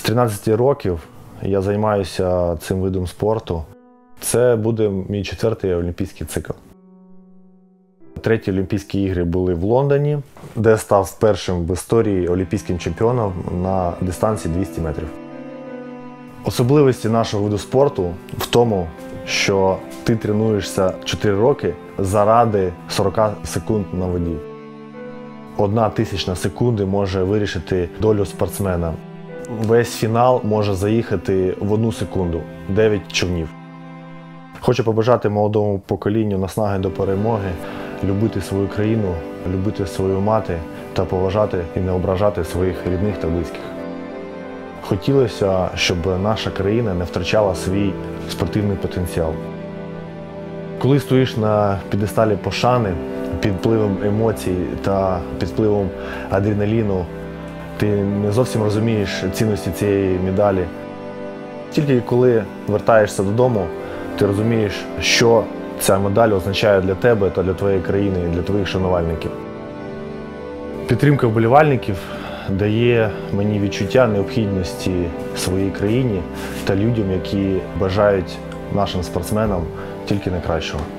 13 років я займаюся цим видом спорту. Це буде мій 4-й олімпійський цикл. 3-ті Олімпійські ігри були в Лондоні, де став першим в історії олімпійським чемпіоном на дистанції 200 метрів. Особливості нашого виду спорту в тому, що ти тренуєшся 4 роки заради 40 секунд на воді. 1/1000 секунди може вирішити долю спортсмена. Весь фінал може заїхати в 1 секунду – 9 човнів. Хочу побажати молодому поколінню наснаги до перемоги, любити свою країну, любити свою мати та поважати і не ображати своїх рідних та близьких. Хотілося, щоб наша країна не втрачала свій спортивний потенціал. Коли стоїш на п'єдесталі пошани, під впливом емоцій та під впливом адреналіну, ти не зовсім розумієш цінності цієї медалі. Тільки коли вертаєшся додому, ти розумієш, що ця медаль означає для тебе та для твоєї країни, і для твоїх шанувальників. Підтримка вболівальників дає мені відчуття необхідності своїй країні та людям, які бажають нашим спортсменам тільки найкращого.